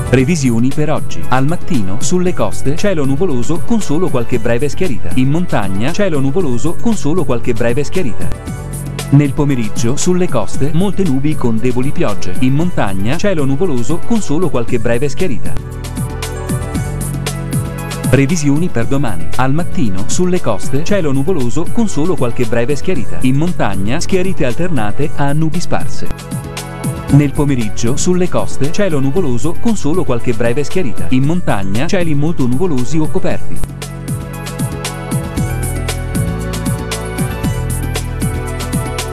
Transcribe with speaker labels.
Speaker 1: Previsioni per oggi. Al mattino, sulle coste, cielo nuvoloso con solo qualche breve schiarita. In montagna, cielo nuvoloso con solo qualche breve schiarita. Nel pomeriggio, sulle coste, molte nubi con deboli piogge. In montagna, cielo nuvoloso con solo qualche breve schiarita. Previsioni per domani. Al mattino, sulle coste, cielo nuvoloso con solo qualche breve schiarita. In montagna, schiarite alternate a nubi sparse. Nel pomeriggio, sulle coste, cielo nuvoloso con solo qualche breve schiarita. In montagna, cieli molto nuvolosi o coperti.